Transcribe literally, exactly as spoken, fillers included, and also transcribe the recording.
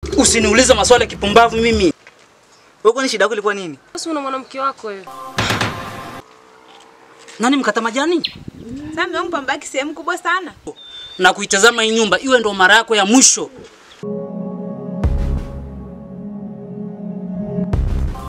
Usiniulize maswali ya kipumbavu mimi. Wewe kwani shida yako ilikuwa nini? Sasa una mwanamke wako wewe. Nani mkata majani? Sasa mmeomba mbaki sehemu kubwa sana. Na kuitazama hii nyumba iwe ndo mara yako ya mwisho.